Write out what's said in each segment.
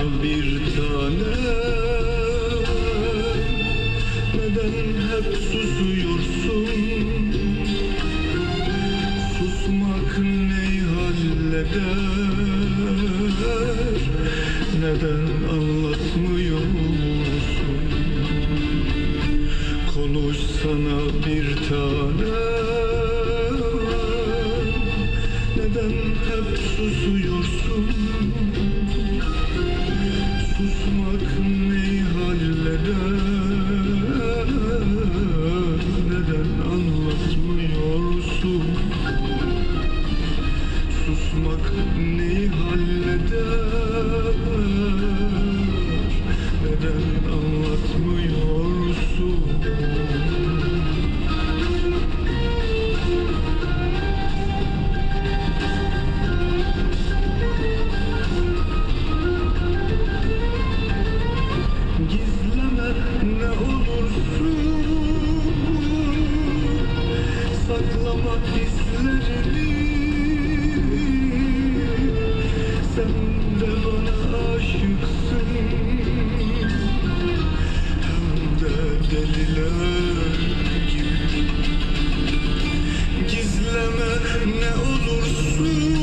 bir tane, neden hep susuyorsun? Susmak ney halleder, neden anlatmıyorsun? Konuşsana bir tane, neden hep susuyorsun? Susmak ney halleder, neden anlatmıyorsun? Susmak ney halleder, neden anlatmıyorsun? Gizleme ne olursun, saklama hislerini. Sen de bana aşıksın, hem de deliler gibi. Gizleme ne olursun,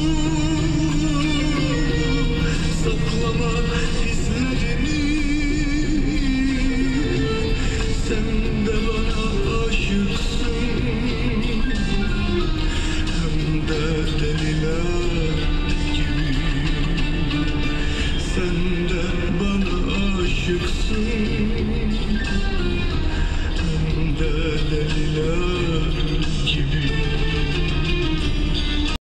saklama hislerini. Sen de bana aşıksın, hem de deliler gibi. Sen de bana aşıksın, hem de deliler